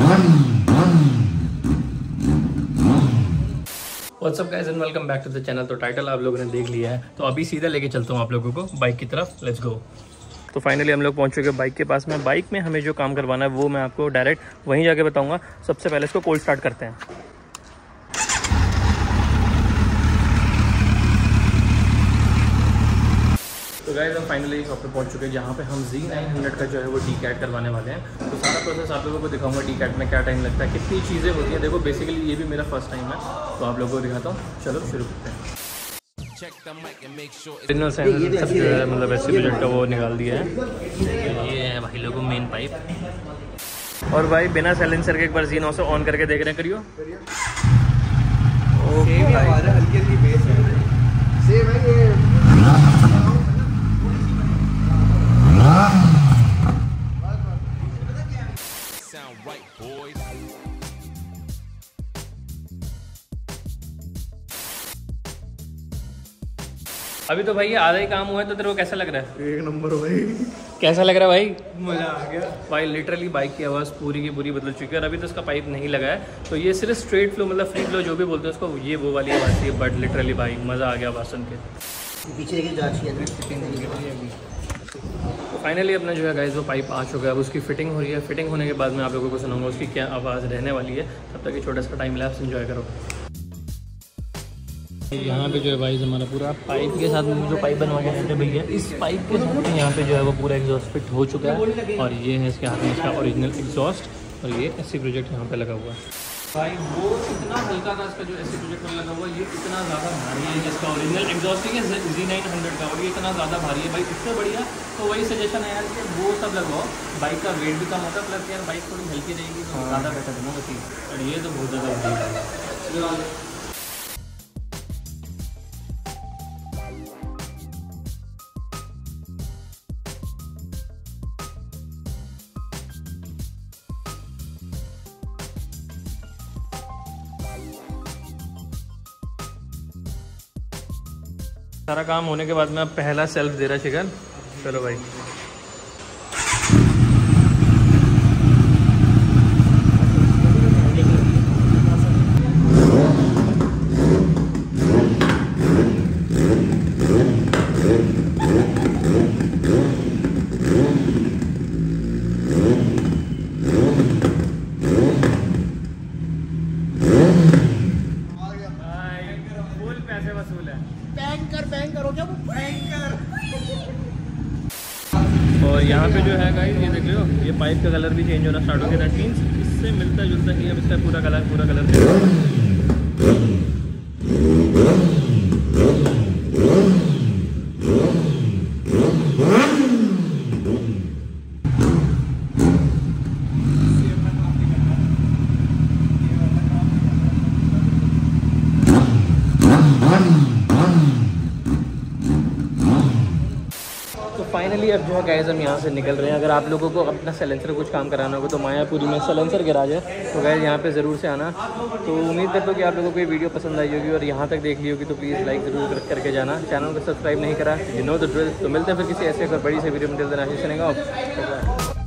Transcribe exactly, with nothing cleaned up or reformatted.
What's up guys and welcome back to the channel. तो title आप लोगों ने देख लिया है, तो अभी सीधा लेके चलता हूँ आप लोगों को बाइक की तरफ। Let's go. तो फाइनली हम लोग पहुंच चुके हैं बाइक के पास में। बाइक में हमें जो काम करवाना है वो मैं आपको डायरेक्ट वहीं जाके बताऊंगा। सबसे पहले इसको कोल्ड स्टार्ट करते हैं। तो गाइस हम फाइनली शॉप पे पहुंच चुके हैं जहाँ पे हम ज़ी नाइन हंड्रेड का जो है वो डी कैट करवाने वाले हैं। तो सारा प्रोसेस आप लोगों को दिखाऊंगा, डी कैट में क्या टाइम लगता है, कितनी चीज़ें होती हैं। देखो बेसिकली ये भी मेरा फर्स्ट टाइम है, तो आप लोगों को दिखाता हूँ। चलो शुरू करते हैं। ओरिजिनल सेंसर जो है मतलब एस सी प्रोजेक्ट का वो निकाल दिया है। ये है भाई लोगों मेन पाइप। और भाई बिना साइलेंसर के एक बार ज़ी नाइन से ऑन करके देख रहे हैं, करियो। ओके हल्की हल्की बेस है, सेम है ये। अभी तो भाई आधा ही काम हुआ है, तो तेरे को कैसा लग रहा है? एक नंबर भाई। कैसा लग रहा है भाई? मजा आ गया भाई। लिटरली बाइक की आवाज़ पूरी की पूरी बदल चुकी है। और अभी तो इसका पाइप नहीं लगा है, तो ये सिर्फ स्ट्रेट फ्लो मतलब फ्री फ्लो जो भी बोलते हैं उसको, ये वो वाली आवाज़ थी। बट लिटरली भाई मज़ा आ गया आवाज़ सुन के। पीछे की जांच की तो फाइनली अपना जो है गाइस वो पाइप आ चुका है। अब उसकी फिटिंग हो रही है। फिटिंग होने के बाद मैं आप लोगों को सुनाऊंगा उसकी क्या आवाज़ रहने वाली है। तब तक ये छोटा सा टाइम लैप्स एंजॉय करो। यहाँ पे जो है भाई हमारा पूरा पाइप के साथ में जो पाइप बनवा के रहते भैया, इस पाइप के साथ में यहाँ पे जो है वो पूरा एग्जॉस्ट फिट हो चुका है। और ये है इसके हाथ में इसका ओरिजिनल एग्जॉस्ट, और ये एसी प्रोजेक्ट यहाँ पे लगा हुआ है। भाई वो इतना हल्का था इसका जो एसी प्रोजेक्ट में लगा हुआ है, ये इतना ज़्यादा भारी है जिसका ओरिजिनल एग्जॉस्ट है ज़ी नाइन हंड्रेड का, और ये इतना ज़्यादा भारी है भाई। इससे बढ़िया तो वही सजेशन है यार कि वो सब लगवाओ। बाइक का वेट भी कम होता है, प्लस यार बाइक थोड़ी हल्की रहेगी तो ज़्यादा बेटर है ना वैसी। और ये तो बहुत ज़्यादा है। सारा काम होने के बाद में अब पहला सेल्फ दे रहा शिखर। चलो भाई। फुल पैसे वसूल है। बैंकर बैंकर हो क्या वो बैंकर। और यहाँ पे जो है गाइस ये देख लो, ये पाइप का कलर भी चेंज होना स्टार्ट हो गया। दैट मीन्स इससे मिलता जुलता ही अब इसका पूरा कलर पूरा कलर फाइनली अब जो है गाइस हम यहाँ से निकल रहे हैं। अगर आप लोगों को अपना साइलेंसर कुछ काम कराना होगा तो मायापुरी में साइलेंसर गैराज है, तो गाइस यहाँ पे ज़रूर से आना। तो उम्मीद करता हूँ कि आप लोगों को ये वीडियो पसंद आई होगी, और यहाँ तक देख ली होगी तो प्लीज़ लाइक ज़रूर करके जाना। चैनल को सब्सक्राइब नहीं करा, यू नो द ड्रिल। तो मिलते हैं फिर किसी ऐसे बड़ी से वीडियो में। Till then Ashish Singh.